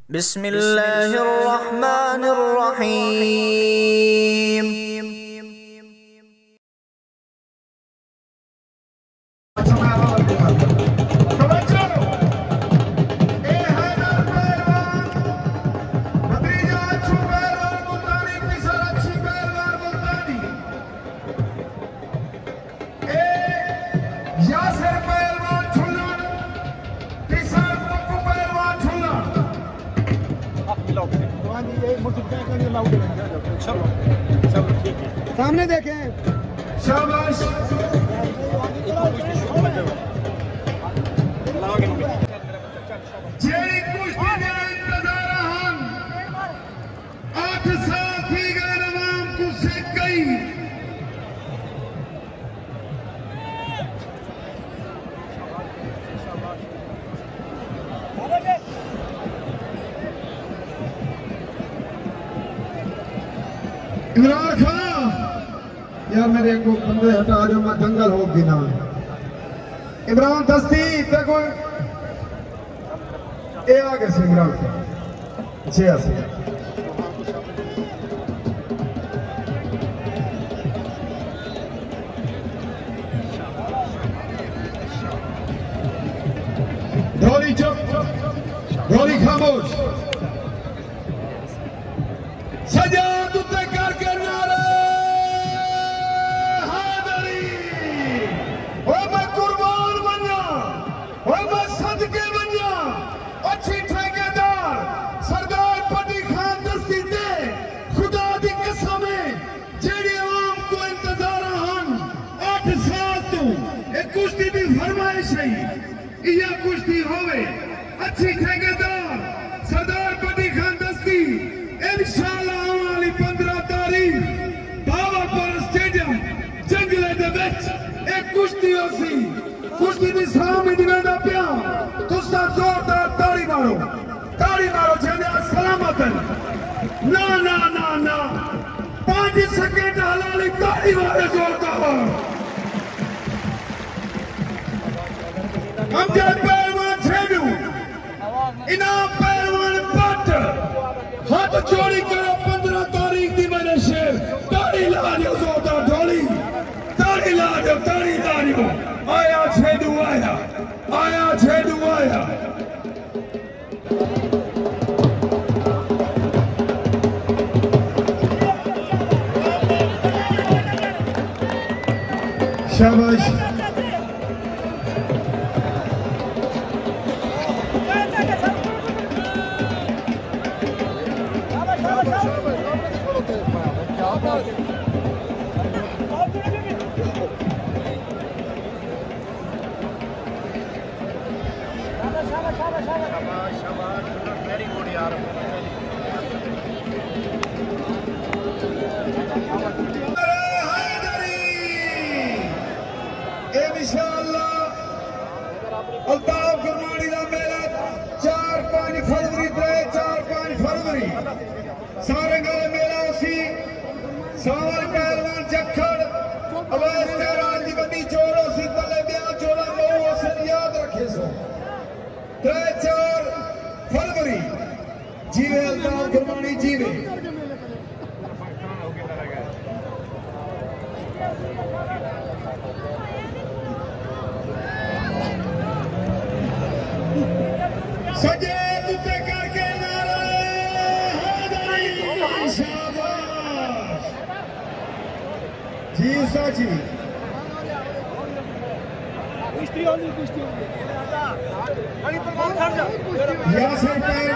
बिस्मिल्लाहिर्रहमानिर्रहीम। सामने देखें। शाबाश। जेड़ी कुश्ती दे इंतजार हम 8 साल थी गए नवाम को से गई। इमरान खान यार मेरे को बंदे हटा जो मैं दंगल हो बिना। इमरान दस्ती देखो ये आगे से इमरान जी ऐसे ढोली चुप ढोली खामोश सजा तुझे करके नारे हादरी ओ मैं कुर्बान बना ओ मैं सदके बना अच्छी ठेकेदार सरदार पटी खान दस्ती दे खुदा दी कसम है जेड़ी आवाम को इंतजार हन 8 साल तू एक कुश्ती दी फरमाइश है यह कुश्ती होवे अच्छी ठेकेदार सरदार पटी खान दस्ती इंशाअल्लाह आने वाली 15 तारीख बाबापुर स्टेडियम जंगले दे विच एक कुश्ती होसी। कुश्ती दी सलामी दिवेंदा पिया तुसा जोरदार ताड़ी मारो जेने सलामत ना ना ना ना 5 सेकंड हलाली ताड़ी मारो जोरदार। हम जब पहलवान छेड़ू इनाम पहलवान पट हाथ चोरी करो 15 तारीख दी मैंने शेर ताड़ी ला दो जोरदार ढोली ताड़ी ला दो ताड़ी आया छेड़ू आया छेड़ू आया। शाबाश। वेरी गुड यार। इंशाअल्लाह अल्ताफ गुरमानी का मेला 4-5 फरवरी 4-5 फरवरी सारे गले मेला उसी सावर पहलवान जखड़ अवैस तेराज की बड़ी चोर उसी तले ब्याह चोला बहु उसे याद रखे सो 3-4 फरवरी जीवे अल्ताफ गुरमानी जीवे। सजे तुझे करके नारे हादरी शाबाश जी साची यासर